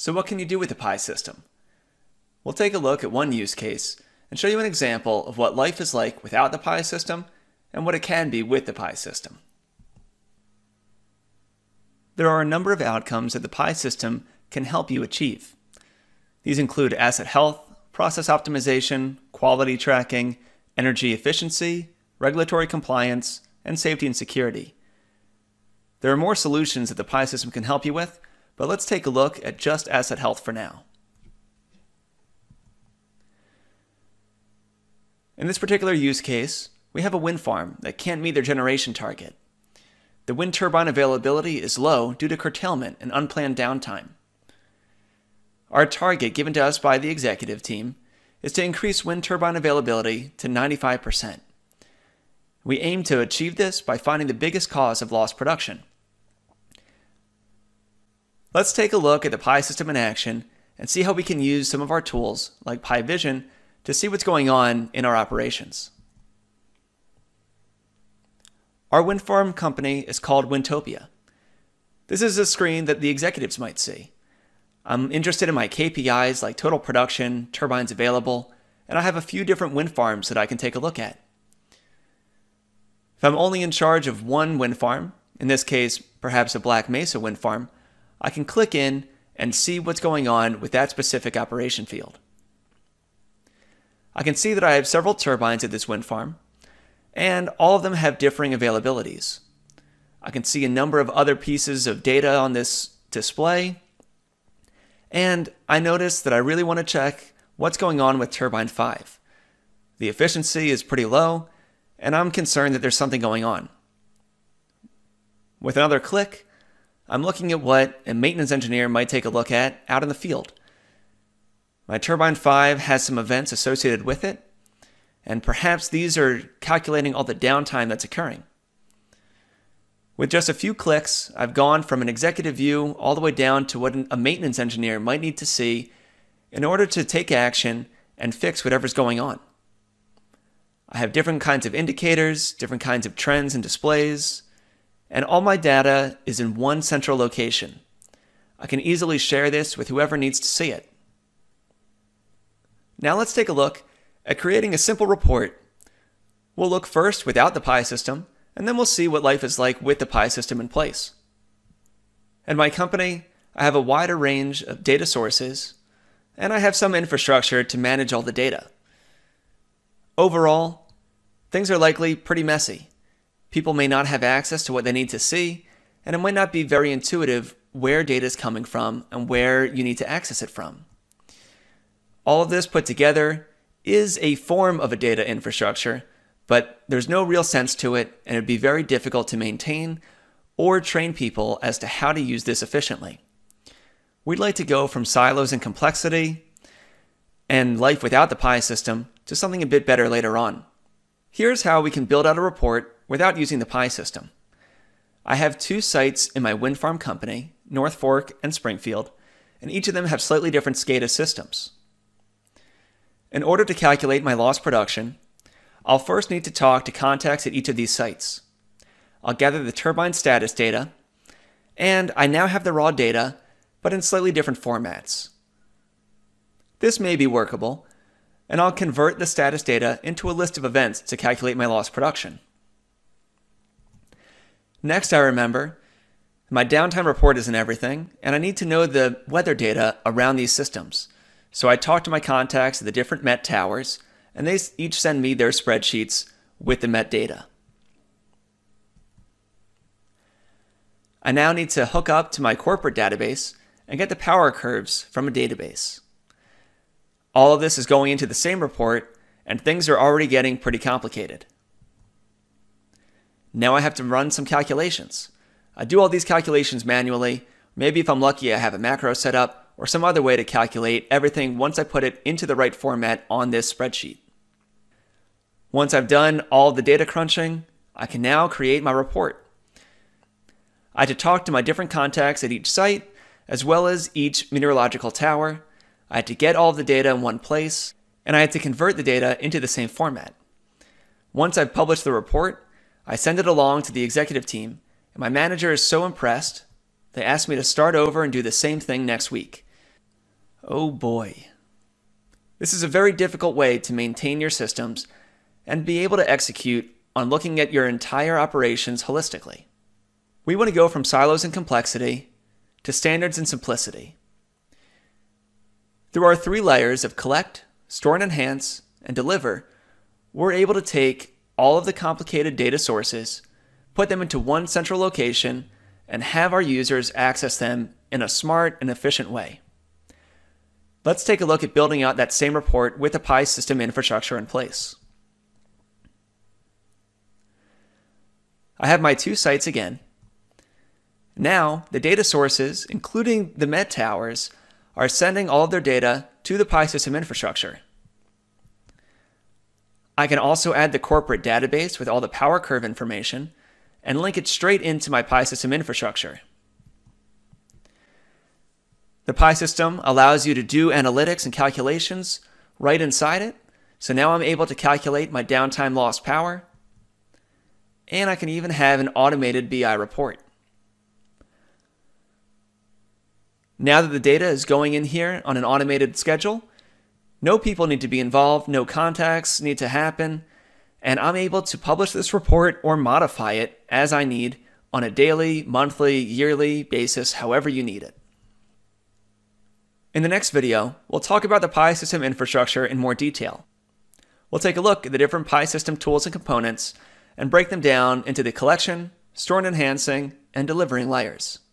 So what can you do with the Pi system? We'll take a look at one use case and show you an example of what life is like without the Pi system and what it can be with the Pi system. There are a number of outcomes that the Pi system can help you achieve. These include asset health, process optimization, quality tracking, energy efficiency, regulatory compliance, and safety and security. There are more solutions that the Pi system can help you with, but let's take a look at just asset health for now. In this particular use case, we have a wind farm that can't meet their generation target. The wind turbine availability is low due to curtailment and unplanned downtime. Our target given to us by the executive team is to increase wind turbine availability to 95%. We aim to achieve this by finding the biggest cause of lost production. Let's take a look at the Pi system in action and see how we can use some of our tools, like Pi Vision, to see what's going on in our operations. Our wind farm company is called Windtopia. This is a screen that the executives might see. I'm interested in my KPIs like total production, turbines available, and I have a few different wind farms that I can take a look at. If I'm only in charge of one wind farm, in this case perhaps a Black Mesa wind farm, I can click in and see what's going on with that specific operation field. I can see that I have several turbines at this wind farm, and all of them have differing availabilities. I can see a number of other pieces of data on this display, and I notice that I really want to check what's going on with turbine 5. The efficiency is pretty low, and I'm concerned that there's something going on. With another click, I'm looking at what a maintenance engineer might take a look at out in the field. My turbine 5 has some events associated with it, and perhaps these are calculating all the downtime that's occurring. With just a few clicks, I've gone from an executive view all the way down to what a maintenance engineer might need to see in order to take action and fix whatever's going on. I have different kinds of indicators, different kinds of trends and displays, and all my data is in one central location. I can easily share this with whoever needs to see it. Now let's take a look at creating a simple report. We'll look first without the Pi system, and then we'll see what life is like with the Pi system in place. At my company, I have a wider range of data sources, and I have some infrastructure to manage all the data. Overall, things are likely pretty messy. People may not have access to what they need to see, and it might not be very intuitive where data is coming from and where you need to access it from. All of this put together is a form of a data infrastructure, but there's no real sense to it, and it'd be very difficult to maintain or train people as to how to use this efficiently. We'd like to go from silos and complexity and life without the Pi system to something a bit better later on. Here's how we can build out a report without using the Pi system. I have two sites in my wind farm company, North Fork and Springfield, and each of them have slightly different SCADA systems. In order to calculate my lost production, I'll first need to talk to contacts at each of these sites. I'll gather the turbine status data, and I now have the raw data, but in slightly different formats. This may be workable, and I'll convert the status data into a list of events to calculate my lost production. Next, I remember my downtime report isn't everything, and I need to know the weather data around these systems. So I talk to my contacts at the different Met towers, and they each send me their spreadsheets with the Met data. I now need to hook up to my corporate database and get the power curves from a database. All of this is going into the same report, and things are already getting pretty complicated. Now I have to run some calculations. I do all these calculations manually. Maybe if I'm lucky, I have a macro set up, or some other way to calculate everything once I put it into the right format on this spreadsheet. Once I've done all the data crunching, I can now create my report. I had to talk to my different contacts at each site, as well as each meteorological tower. I had to get all of the data in one place, and I had to convert the data into the same format. Once I've published the report, I send it along to the executive team, and my manager is so impressed, they asked me to start over and do the same thing next week. Oh boy. This is a very difficult way to maintain your systems and be able to execute on looking at your entire operations holistically. We want to go from silos and complexity to standards and simplicity. Through our 3 layers of collect, store and enhance, and deliver, we're able to take all of the complicated data sources, put them into one central location, and have our users access them in a smart and efficient way. Let's take a look at building out that same report with the Pi system infrastructure in place. I have my 2 sites again. Now, the data sources, including the Med Towers, are sending all of their data to the Pi system infrastructure. I can also add the corporate database with all the power curve information and link it straight into my Pi system infrastructure. The Pi system allows you to do analytics and calculations right inside it. So now I'm able to calculate my downtime lost power, and I can even have an automated BI report. Now that the data is going in here on an automated schedule, no people need to be involved, no contacts need to happen, and I'm able to publish this report or modify it as I need on a daily, monthly, yearly basis, however you need it. In the next video, we'll talk about the Pi system infrastructure in more detail. We'll take a look at the different Pi system tools and components and break them down into the collection, store and enhancing, and delivering layers.